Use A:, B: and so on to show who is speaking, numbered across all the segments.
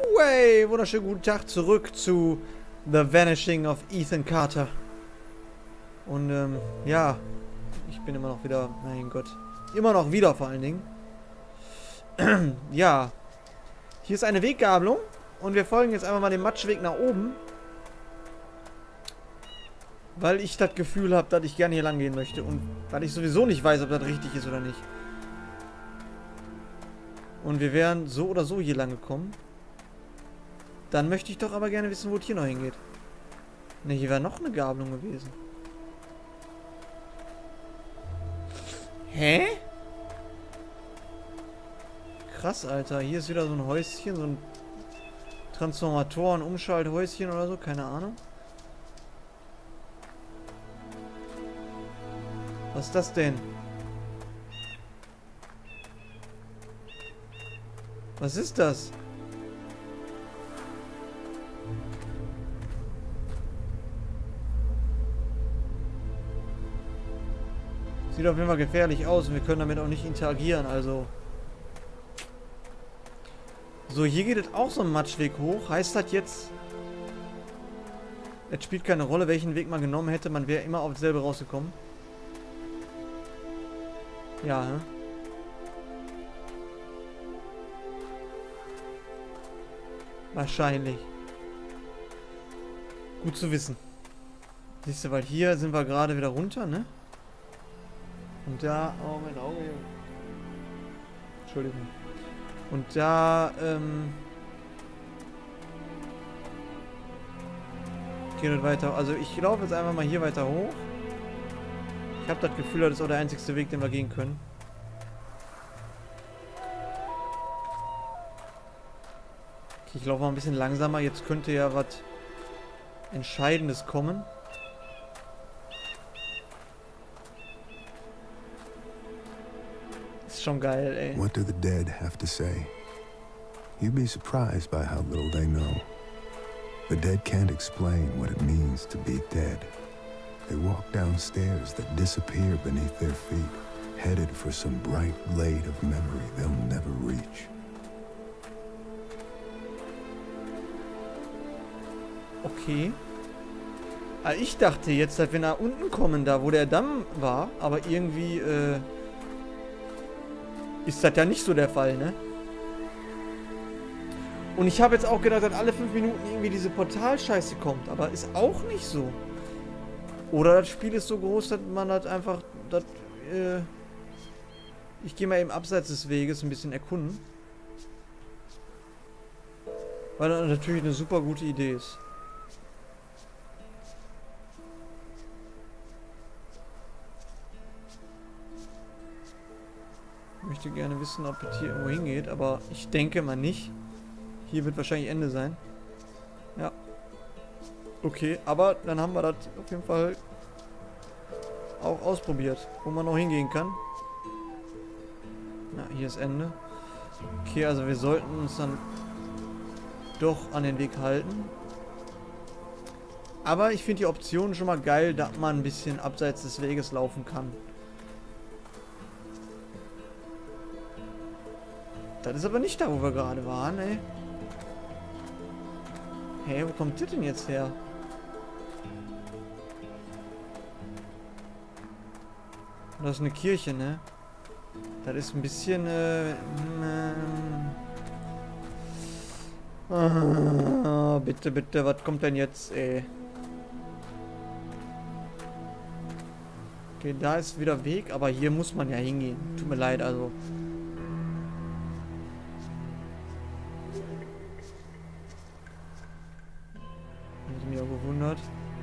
A: Way, wunderschönen guten Tag zurück zu The Vanishing of Ethan Carter. Und ja, ich bin immer noch wieder, mein Gott, immer noch wieder vor allen Dingen. Ja, hier ist eine Weggabelung und wir folgen jetzt einfach mal dem Matschweg nach oben. Weil ich das Gefühl habe, dass ich gerne hier lang gehen möchte und weil ich sowieso nicht weiß, ob das richtig ist oder nicht. Und wir wären so oder so hier lang gekommen. Dann möchte ich doch aber gerne wissen, wo es hier noch hingeht. Ne, hier wäre noch eine Gabelung gewesen. Hä? Krass, Alter. Hier ist wieder so ein Häuschen, so ein Transformatoren-Umschalthäuschen oder so, keine Ahnung. Was ist das denn? Was ist das? Sieht auf jeden Fall gefährlich aus und wir können damit auch nicht interagieren, also. So, hier geht es auch so ein Matschweg hoch. Heißt das jetzt... Es spielt keine Rolle, welchen Weg man genommen hätte, man wäre immer auf dasselbe rausgekommen. Ja, ne? Wahrscheinlich. Gut zu wissen. Siehst du, weil hier sind wir gerade wieder runter, ne? Und da... Oh, mein Auge. Entschuldigung. Und da, geht es weiter. Also ich laufe jetzt einfach mal hier weiter hoch. Ich habe das Gefühl, das ist auch der einzigste Weg, den wir gehen können. Okay, ich laufe mal ein bisschen langsamer. Jetzt könnte ja was Entscheidendes kommen. Ist schon geil, ey.
B: What do the dead have to say? You'd be surprised by how little they know. The dead can't explain what it means to be dead. They walk down stairs that disappear beneath their feet, headed for some bright glade of memory they'll never reach.
A: Okay. Ich dachte jetzt, dass wir nach unten kommen, da wo der Damm war, aber irgendwie, ist das ja nicht so der Fall, ne? Und ich habe jetzt auch gedacht, dass alle 5 Minuten irgendwie diese Portalscheiße kommt, aber ist auch nicht so. Oder das Spiel ist so groß, dass man das einfach, ich gehe mal eben abseits des Weges ein bisschen erkunden. Weil das natürlich eine super gute Idee ist. Ich möchte gerne wissen, ob es hier irgendwo hingeht, aber ich denke mal nicht. Hier wird wahrscheinlich Ende sein. Ja. Okay, aber dann haben wir das auf jeden Fall auch ausprobiert, wo man noch hingehen kann. Na, hier ist Ende. Okay, also wir sollten uns dann doch an den Weg halten. Aber ich finde die Option schon mal geil, dass man ein bisschen abseits des Weges laufen kann. Das ist aber nicht da, wo wir gerade waren, ey. Hey, wo kommt das denn jetzt her? Das ist eine Kirche, ne? Das ist ein bisschen, bitte, bitte, was kommt denn jetzt, ey? Okay, da ist wieder Weg, aber hier muss man ja hingehen. Tut mir leid, also. Gewundert.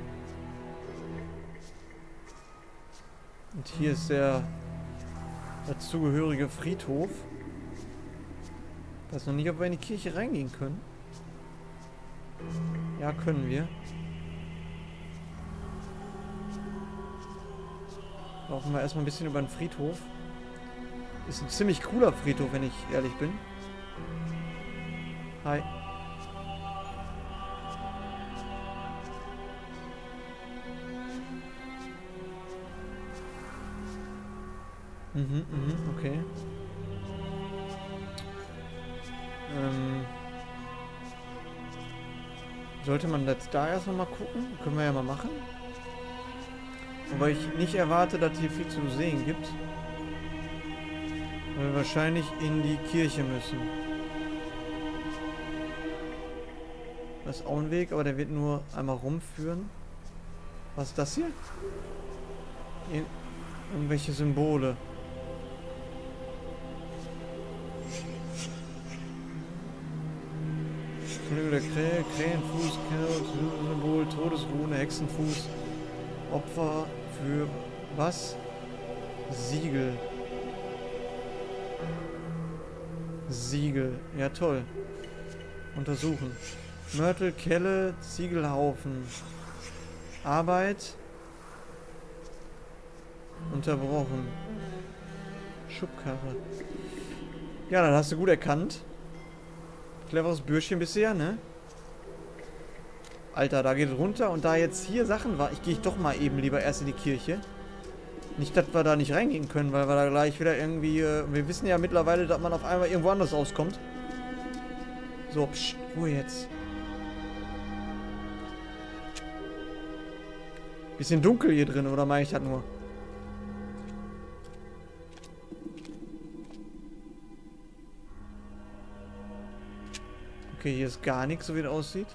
A: Und hier ist der dazugehörige Friedhof. Ich weiß noch nicht, ob wir in die Kirche reingehen können. Ja, können wir. Laufen wir erstmal ein bisschen über den Friedhof. Ist ein ziemlich cooler Friedhof, wenn ich ehrlich bin. Hi. Okay. Sollte man jetzt da erst noch mal gucken? Können wir ja mal machen. Wobei ich nicht erwarte, dass hier viel zu sehen gibt. Weil wir wahrscheinlich in die Kirche müssen. Das ist auch ein Weg, aber der wird nur einmal rumführen. Was ist das hier? Irgendwelche Symbole. Flügel der Krähe, Krähenfuß, Symbol, Todesrune, Hexenfuß. Opfer für was? Siegel. Siegel. Ja, toll. Untersuchen. Mörtel, Kelle, Ziegelhaufen. Arbeit. Unterbrochen. Schubkarre. Ja, dann hast du gut erkannt. Cleveres Bürschchen bisher, ne? Alter, da geht es runter und da jetzt hier Sachen war, gehe ich doch mal eben lieber erst in die Kirche. Nicht, dass wir da nicht reingehen können, weil wir da gleich wieder irgendwie... wir wissen ja mittlerweile, dass man auf einmal irgendwo anders auskommt. So, psch, wo jetzt? Bisschen dunkel hier drin, oder meine ich das nur? Okay, hier ist gar nichts, so wie es aussieht.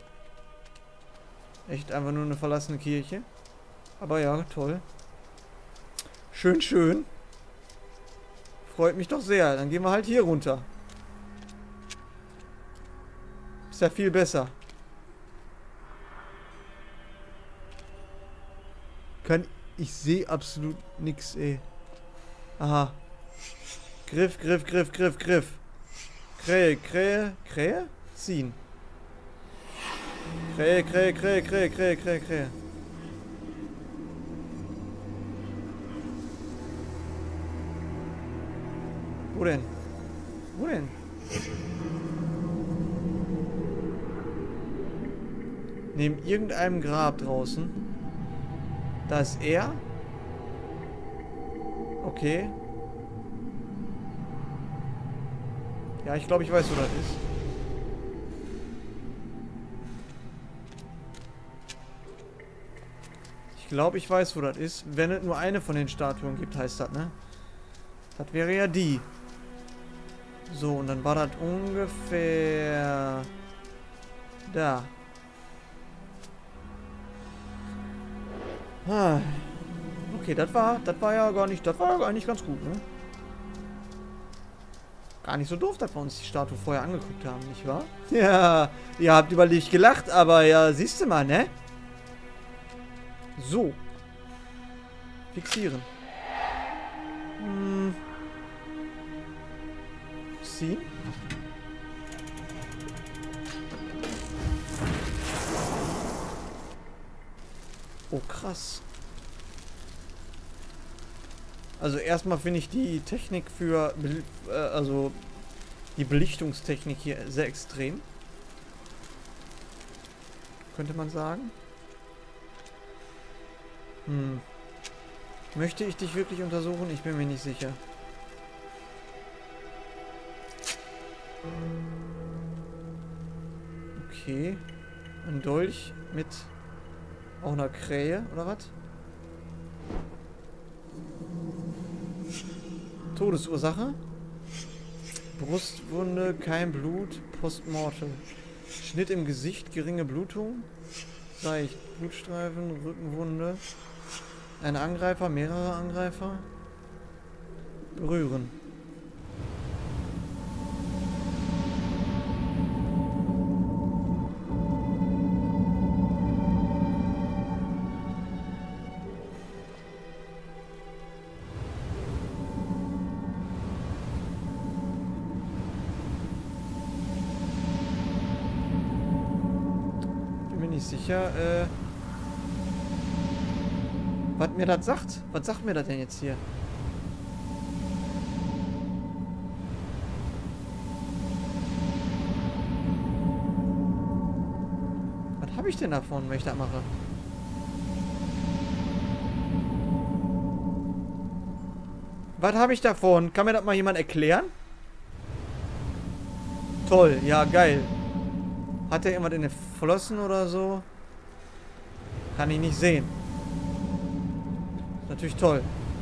A: Echt einfach nur eine verlassene Kirche. Aber ja, toll. Schön, schön. Freut mich doch sehr. Dann gehen wir halt hier runter. Ist ja viel besser. Ich sehe absolut nichts, ey. Aha. Griff, Griff, Griff, Griff, Griff. Krähe, Krähe, Krähe? Ziehen. Krähe, Krähe, Krähe, Krähe, Krähe, Krähe, Krähe. Wo denn? Wo denn? Neben irgendeinem Grab draußen. Da ist er. Okay. Ja, ich glaube, ich weiß, wo das ist. Ich glaube, ich weiß, wo das ist. Wenn es nur eine von den Statuen gibt, heißt das, ne? Das wäre ja die. So, und dann war das ungefähr... da. Ah. Okay, das war ja gar nicht... das war ja gar nicht ganz gut, ne? Gar nicht so doof, dass wir uns die Statue vorher angeguckt haben, nicht wahr? Ja, ihr habt über dich gelacht, aber ja, siehst du mal, ne? So. Fixieren. Ziehen. Oh, krass. Also erstmal finde ich die Technik für, also die Belichtungstechnik hier sehr extrem. Könnte man sagen. Möchte ich dich wirklich untersuchen? Ich bin mir nicht sicher. Okay. Ein Dolch mit auch einer Krähe, oder was? Todesursache? Brustwunde, kein Blut, Postmortem. Schnitt im Gesicht, geringe Blutung. Seicht, Blutstreifen, Rückenwunde. Ein Angreifer, mehrere Angreifer. Berühren. Sicher, was mir das sagt? Was sagt mir das denn jetzt hier? Was habe ich denn davon, wenn ich das mache? Was habe ich davon? Kann mir das mal jemand erklären? Toll, ja, geil. Hat er irgendwas in den Flossen oder so? Kann ich nicht sehen. Ist natürlich toll.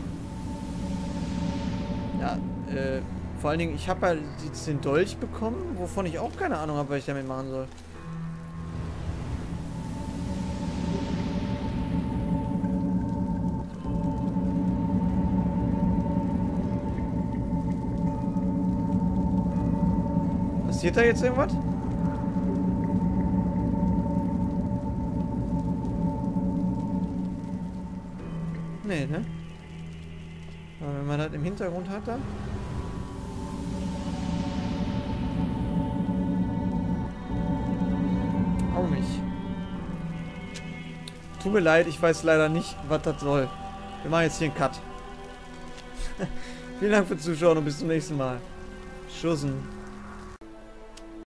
A: Ja, vor allen Dingen, ich habe ja jetzt den Dolch bekommen, wovon ich auch keine Ahnung habe, was ich damit machen soll. Passiert da jetzt irgendwas? Nee, ne? Aber wenn man das im Hintergrund hat, dann... Auch nicht. Tut mir leid, ich weiß leider nicht, was das soll. Wir machen jetzt hier einen Cut. Vielen Dank fürs Zuschauen und bis zum nächsten Mal. Tschüssen.